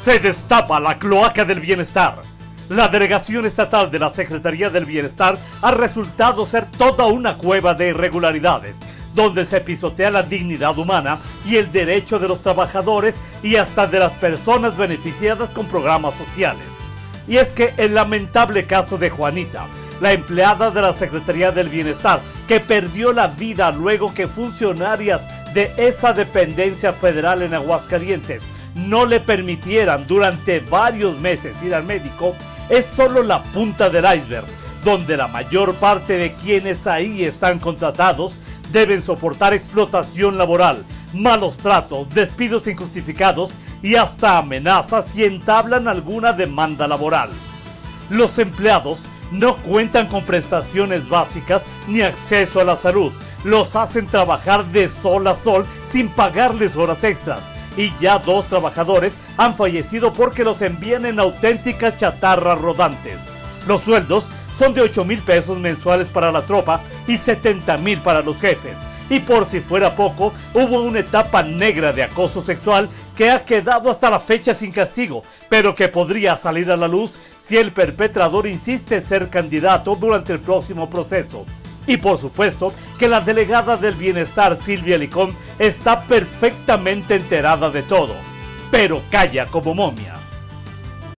Se destapa la cloaca del bienestar. La delegación estatal de la Secretaría del Bienestar ha resultado ser toda una cueva de irregularidades, donde se pisotea la dignidad humana y el derecho de los trabajadores y hasta de las personas beneficiadas con programas sociales. Y es que el lamentable caso de Juanita, la empleada de la Secretaría del Bienestar, que perdió la vida luego que funcionarias de esa dependencia federal en Aguascalientes no le permitieran durante varios meses ir al médico, es solo la punta del iceberg, donde la mayor parte de quienes ahí están contratados deben soportar explotación laboral, malos tratos, despidos injustificados y hasta amenazas si entablan alguna demanda laboral. Los empleados no cuentan con prestaciones básicas ni acceso a la salud. Los hacen trabajar de sol a sol sin pagarles horas extras. Y ya 2 trabajadores han fallecido porque los envían en auténticas chatarras rodantes. Los sueldos son de 8,000 pesos mensuales para la tropa y 70,000 para los jefes. Y por si fuera poco, hubo una etapa negra de acoso sexual que ha quedado hasta la fecha sin castigo, pero que podría salir a la luz si el perpetrador insiste en ser candidato durante el próximo proceso. Y por supuesto que la delegada del bienestar, Silvia Licón, está perfectamente enterada de todo, pero calla como momia.